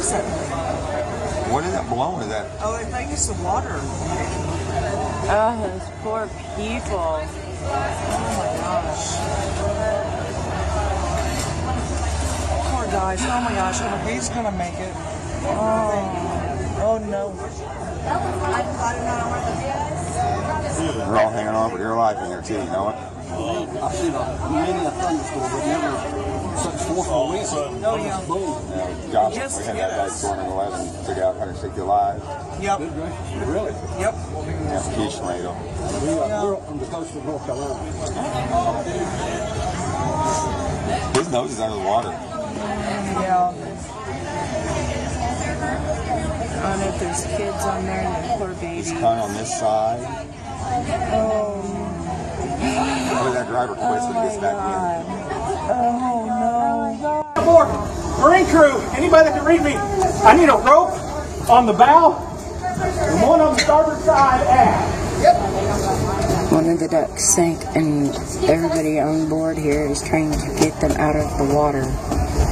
recently. What is that blowing? Is that? Oh, I think it's the water. Oh, those poor people. Oh my gosh. Poor guys. Oh my gosh. Oh, he's gonna make it. Oh no. They're all hanging on for dear life in there too. You know it. I've seen many a thunderstorm, but never such forceful wind. Oh yeah. Boom. Josh, Just we had hit that us. storm in 11, took out 160 lives. Yep. Really? Yep. That's a huge tornado. We're up from the coast of North Carolina. His nose is under the water. Yeah. I don't know if there's kids on there and the poor babies. He's caught on this side. Oh. Look at that driver twist when he gets back Oh no. Aboard. Marine crew, anybody that can read me, I need a rope on the bow and one on the starboard side aft. One of the ducks sank and everybody on board here is trying to get them out of the water.